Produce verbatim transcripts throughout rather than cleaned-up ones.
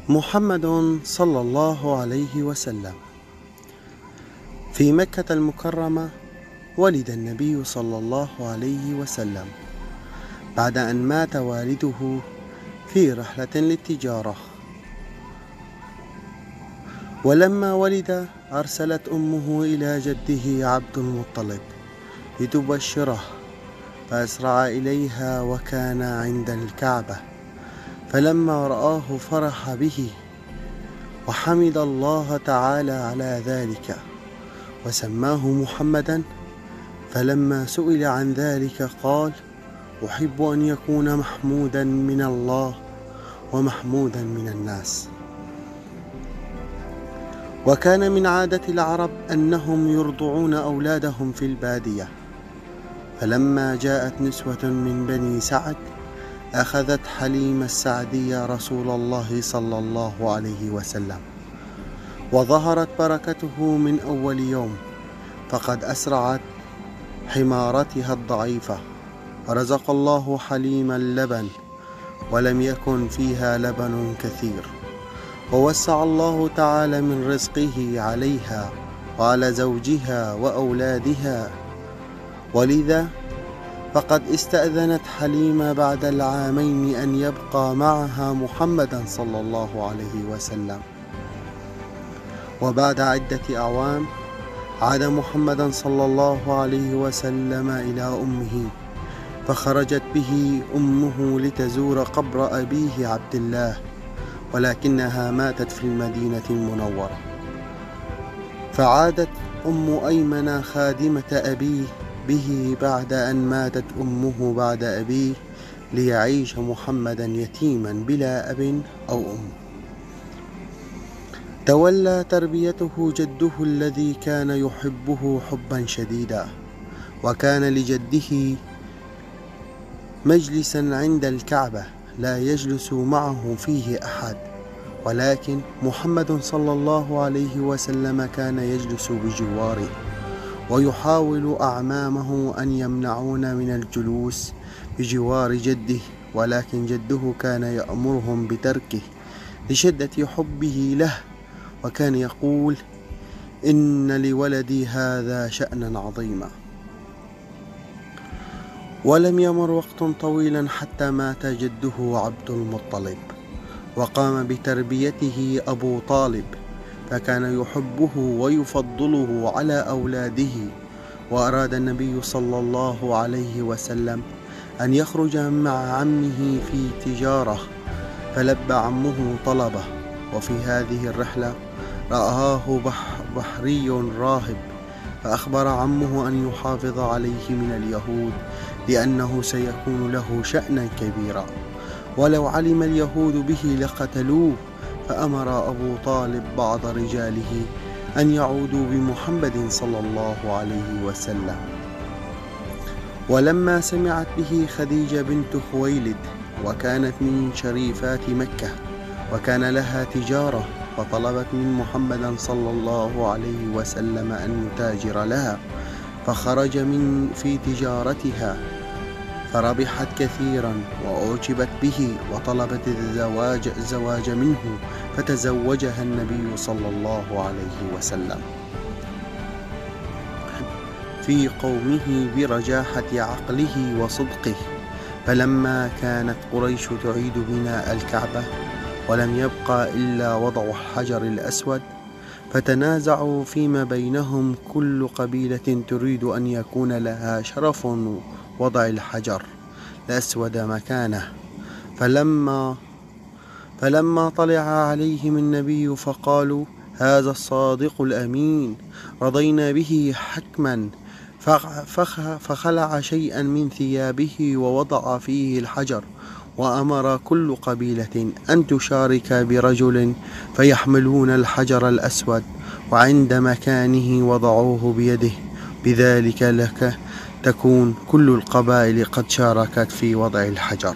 محمد صلى الله عليه وسلم. في مكة المكرمة ولد النبي صلى الله عليه وسلم بعد أن مات والده في رحلة للتجارة، ولما ولد أرسلت أمه إلى جده عبد المطلب لتبشره، فأسرع إليها وكان عند الكعبة، فلما رآه فرح به وحمد الله تعالى على ذلك وسماه محمدا. فلما سئل عن ذلك قال: أحب أن يكون محمودا من الله ومحمودا من الناس. وكان من عادة العرب أنهم يرضعون أولادهم في البادية، فلما جاءت نسوة من بني سعد أخذت حليمة السعدية رسول الله صلى الله عليه وسلم، وظهرت بركته من أول يوم، فقد أسرعت حمارتها الضعيفة، رزق الله حليما اللبن ولم يكن فيها لبن كثير، ووسع الله تعالى من رزقه عليها وعلى زوجها وأولادها، ولذا فقد استأذنت حليمة بعد العامين أن يبقى معها محمدا صلى الله عليه وسلم. وبعد عدة أعوام عاد محمدا صلى الله عليه وسلم إلى أمه، فخرجت به أمه لتزور قبر أبيه عبد الله، ولكنها ماتت في المدينة المنورة، فعادت أم أيمن خادمة أبيه به بعد أن ماتت أمه بعد أبيه، ليعيش محمدا يتيما بلا أب أو أم. تولى تربيته جده الذي كان يحبه حبا شديدا، وكان لجده مجلسا عند الكعبة لا يجلس معه فيه أحد، ولكن محمد صلى الله عليه وسلم كان يجلس بجواره، ويحاول أعمامه أن يمنعون من الجلوس بجوار جده، ولكن جده كان يأمرهم بتركه لشدة حبه له، وكان يقول: إن لولدي هذا شأنا عظيما. ولم يمر وقت طويلا حتى مات جده عبد المطلب، وقام بتربيته أبو طالب، فكان يحبه ويفضله على أولاده. وأراد النبي صلى الله عليه وسلم أن يخرج مع عمه في تجارة، فلبى عمه طلبه، وفي هذه الرحلة رآه بحري راهب، فأخبر عمه أن يحافظ عليه من اليهود، لأنه سيكون له شأنا كبيرا، ولو علم اليهود به لقتلوه. فأمر أبو طالب بعض رجاله أن يعودوا بمحمد صلى الله عليه وسلم. ولما سمعت به خديجة بنت خويلد، وكانت من شريفات مكة، وكان لها تجارة، فطلبت من محمد صلى الله عليه وسلم أن يتاجر لها، فخرج من في تجارتها فربحت كثيرا وأعجبت به، وطلبت الزواج, الزواج منه، فتزوجها النبي صلى الله عليه وسلم في قومه برجاحة عقله وصدقه. فلما كانت قريش تعيد بناء الكعبة ولم يبقى إلا وضع الحجر الأسود، فتنازعوا فيما بينهم، كل قبيلة تريد أن يكون لها شرف وضع الحجر الأسود مكانه. فلما فلما طلع عليهم النبي فقالوا: هذا الصادق الأمين، رضينا به حكما، فخلع شيئا من ثيابه ووضع فيه الحجر، وأمر كل قبيلة أن تشارك برجل فيحملون الحجر الأسود، وعند مكانه وضعوه بيده، بذلك لك تكون كل القبائل قد شاركت في وضع الحجر.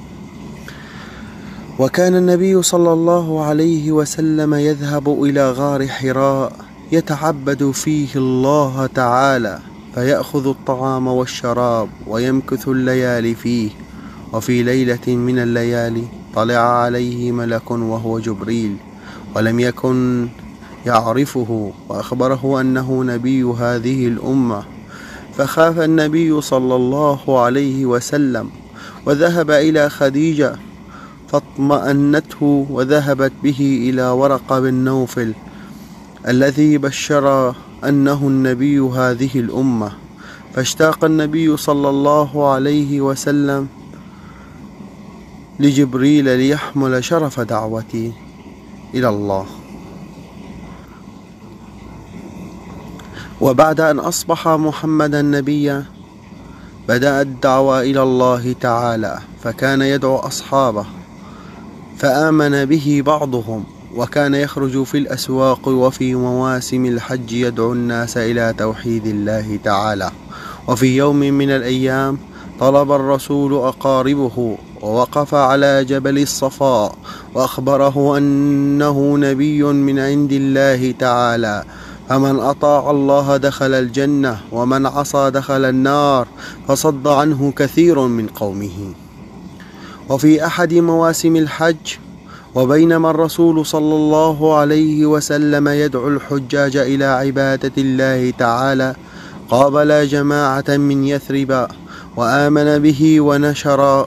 وكان النبي صلى الله عليه وسلم يذهب إلى غار حراء يتعبد فيه الله تعالى، فيأخذ الطعام والشراب ويمكث الليالي فيه. وفي ليلة من الليالي طلع عليه ملك وهو جبريل ولم يكن يعرفه، وأخبره أنه نبي هذه الأمة، فخاف النبي صلى الله عليه وسلم وذهب إلى خديجة فاطمأنته وذهبت به إلى ورقة بن نوفل الذي بشر أنه النبي هذه الأمة، فاشتاق النبي صلى الله عليه وسلم لجبريل ليحمل شرف دعوتي إلى الله. وبعد أن أصبح محمدا نبيا بدأ الدعوة إلى الله تعالى، فكان يدعو أصحابه فآمن به بعضهم، وكان يخرج في الأسواق وفي مواسم الحج يدعو الناس إلى توحيد الله تعالى. وفي يوم من الأيام طلب الرسول أقاربه ووقف على جبل الصفاء وأخبره أنه نبي من عند الله تعالى، فمن أطاع الله دخل الجنة ومن عصى دخل النار، فصد عنه كثير من قومه. وفي أحد مواسم الحج وبينما الرسول صلى الله عليه وسلم يدعو الحجاج إلى عبادة الله تعالى قابل جماعة من يثرب وآمن به ونشر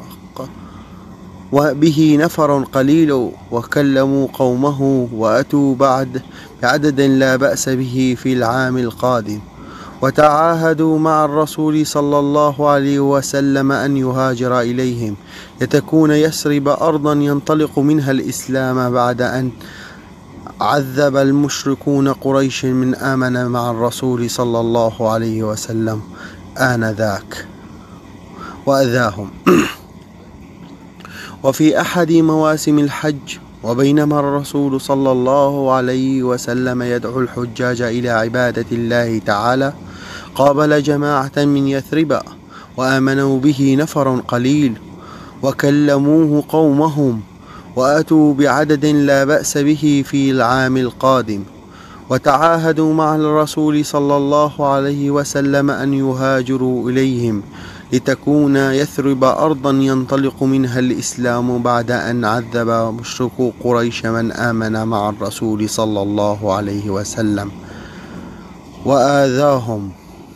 وبه نفر قليل وكلموا قومه وأتوا بعد بعدد لا بأس به في العام القادم، وتعاهدوا مع الرسول صلى الله عليه وسلم أن يهاجر إليهم لتكون يثرب أرضا ينطلق منها الإسلام بعد أن عذب المشركون قريش من آمن مع الرسول صلى الله عليه وسلم آنذاك وأذاهم. وفي أحد مواسم الحج وبينما الرسول صلى الله عليه وسلم يدعو الحجاج إلى عبادة الله تعالى قابل جماعة من يثرب وآمنوا به نفر قليل وكلموه قومهم وأتوا بعدد لا بأس به في العام القادم، وتعاهدوا مع الرسول صلى الله عليه وسلم أن يهاجروا إليهم لتكون يثرب أرضا ينطلق منها الإسلام بعد أن عذب مشركو قريش من آمن مع الرسول صلى الله عليه وسلم وآذاهم.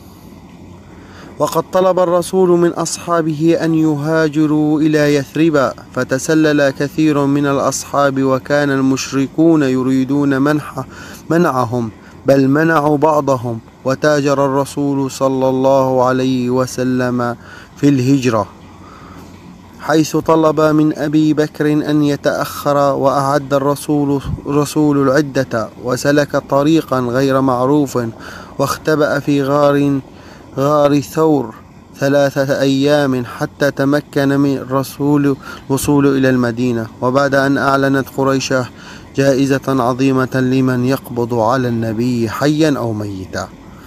وقد طلب الرسول من أصحابه أن يهاجروا إلى يثرب، فتسلل كثير من الأصحاب وكان المشركون يريدون منح منعهم بل منعوا بعضهم، وتاجر الرسول صلى الله عليه وسلم في الهجرة، حيث طلب من أبي بكر أن يتأخر، وأعد الرسول رسول العدة وسلك طريقا غير معروف واختبأ في غار غار ثور ثلاثة أيام حتى تمكن من الرسول الوصول إلى المدينة. وبعد أن أعلنت قريش جائزة عظيمة لمن يقبض على النبي حيا أو ميتا،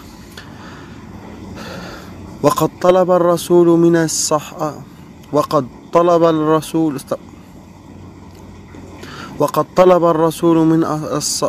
وقد طلب الرسول من الصح وقد طلب الرسول وقد طلب الرسول من الص...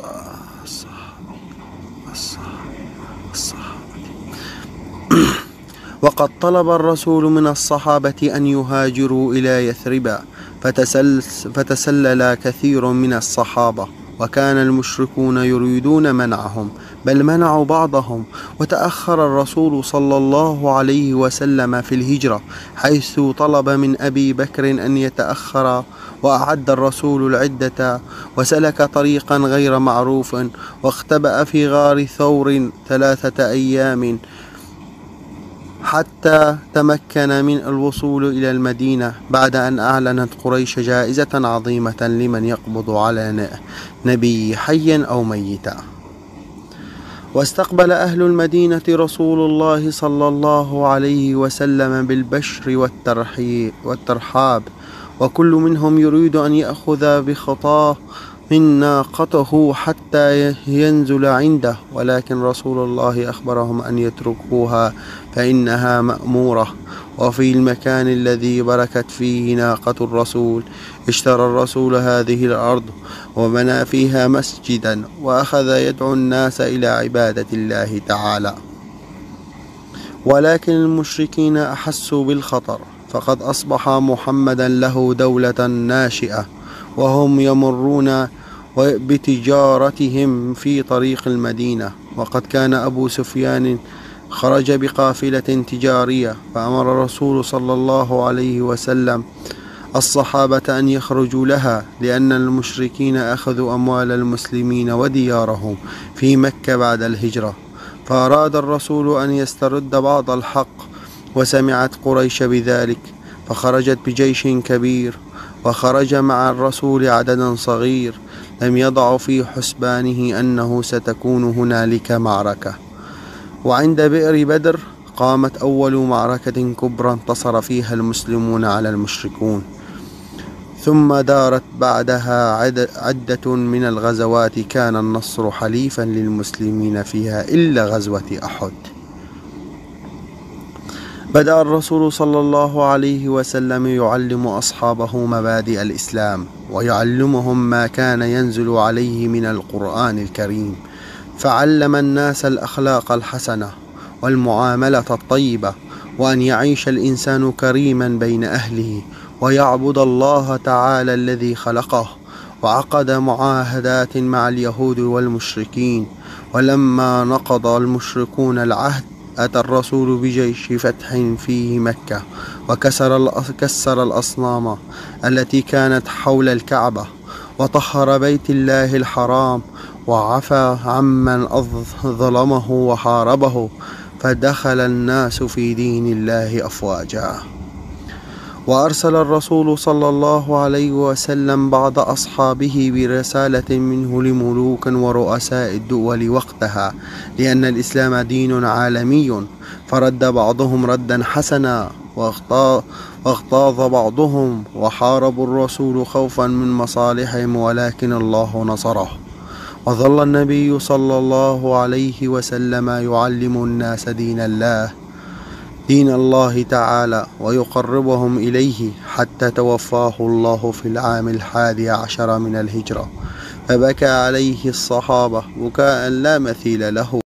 وقد طلب الرسول من الصحابة أن يهاجروا إلى يثرب، فتسل فتسلل كثير من الصحابة، وكان المشركون يريدون منعهم بل منعوا بعضهم، وتأخر الرسول صلى الله عليه وسلم في الهجرة، حيث طلب من أبي بكر أن يتأخر، وأعد الرسول العدة وسلك طريقا غير معروف واختبأ في غار ثور ثلاثة أيام حتى تمكن من الوصول إلى المدينة، بعد أن أعلنت قريش جائزة عظيمة لمن يقبض على نبي حيا أو ميتا. واستقبل أهل المدينة رسول الله صلى الله عليه وسلم بالبشر والترحاب، وكل منهم يريد أن يأخذ بخطاه من ناقته حتى ينزل عنده، ولكن رسول الله أخبرهم أن يتركوها فإنها مأمورة. وفي المكان الذي بركت فيه ناقة الرسول اشترى الرسول هذه الأرض وبنى فيها مسجدا، وأخذ يدعو الناس إلى عبادة الله تعالى. ولكن المشركين أحسوا بالخطر فقد أصبح محمدا له دولة ناشئة، وهم يمرون بتجارتهم في طريق المدينة. وقد كان أبو سفيان خرج بقافلة تجارية، فأمر الرسول صلى الله عليه وسلم الصحابة أن يخرجوا لها، لأن المشركين أخذوا أموال المسلمين وديارهم في مكة بعد الهجرة، فأراد الرسول أن يسترد بعض الحق، وسمعت قريش بذلك فخرجت بجيش كبير، وخرج مع الرسول عدد صغير لم يضع في حسبانه أنه ستكون هنالك معركة. وعند بئر بدر قامت أول معركة كبرى انتصر فيها المسلمون على المشركون، ثم دارت بعدها عدة من الغزوات كان النصر حليفا للمسلمين فيها إلا غزوة أحد. بدأ الرسول صلى الله عليه وسلم يعلم أصحابه مبادئ الإسلام، ويعلمهم ما كان ينزل عليه من القرآن الكريم، فعلم الناس الأخلاق الحسنة والمعاملة الطيبة، وأن يعيش الإنسان كريما بين أهله، ويعبد الله تعالى الذي خلقه. وعقد معاهدات مع اليهود والمشركين، ولما نقض المشركون العهد أتى الرسول بجيش فتح في مكة، وكسر كسر الأصنام التي كانت حول الكعبة، وطهر بيت الله الحرام، وعفى عمن ظلمه وحاربه، فدخل الناس في دين الله أفواجا. وأرسل الرسول صلى الله عليه وسلم بعض أصحابه برسالة منه لملوك ورؤساء الدول وقتها، لأن الإسلام دين عالمي، فرد بعضهم ردا حسنا، واغتاظ بعضهم وحاربوا الرسول خوفا من مصالحهم، ولكن الله نصره. وظل النبي صلى الله عليه وسلم يعلم الناس دين الله دين الله تعالى ويقربهم إليه، حتى توفاه الله في العام الحادي عشر من الهجرة، فبكى عليه الصحابة بكاء لا مثيل له.